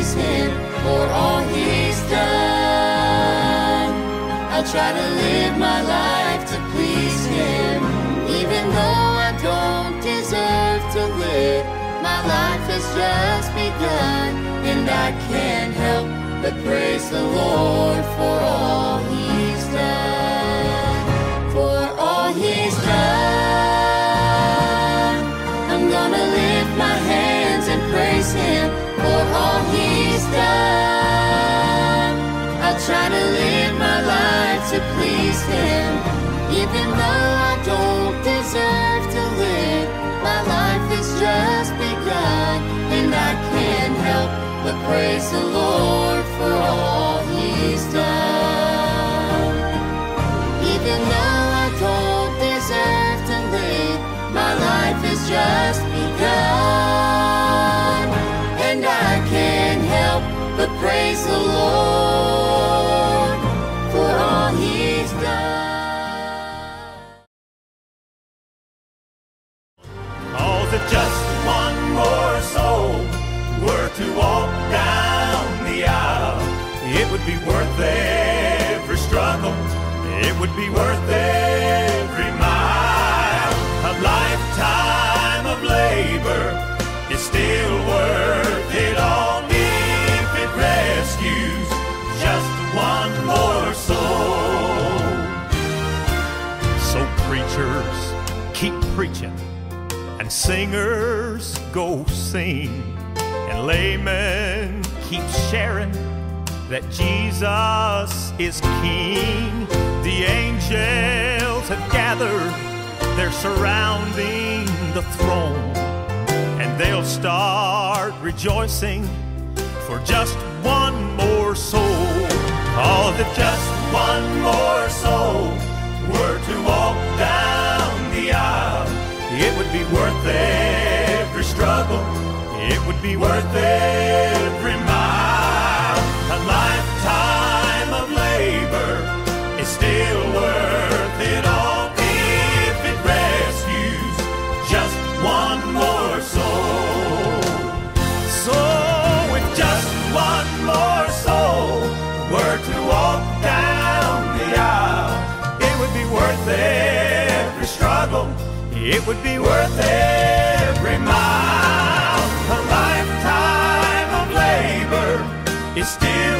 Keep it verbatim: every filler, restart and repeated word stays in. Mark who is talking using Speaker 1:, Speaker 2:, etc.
Speaker 1: praise Him for all He's done. I'll try to live my life to please Him, even though I don't deserve to live. My life has just begun, and I can't help but praise the Lord for all He's done. For all He's done, I'm gonna lift my hands and praise Him for all He's done. I'll try to live my life to please Him, even though I don't deserve to live. My life has just begun, and I can't help but praise the Lord for all He's done. Even though I don't deserve to live, my life has just begun, and I can't help but praise the Lord for all He's done.
Speaker 2: Oh, that just one more soul were to walk down the aisle, it would be worth every struggle, it would be worth every mile. A lifetime of labor is still worth it all if it rescues just one more soul. So preachers, keep preaching, and singers, go sing, and laymen, keep sharing that Jesus is King. The angels have gathered, they're surrounding the throne, and they'll start rejoicing for just one more soul. Oh, that just one more soul were to walk down the aisle, it would be worth every struggle, it would be worth every mile. A lifetime of labor is still worth it all if it rescues just one more soul. So if just one more soul were to walk down the aisle, it would be worth every struggle, it would be worth every mile. A lifetime of labor is still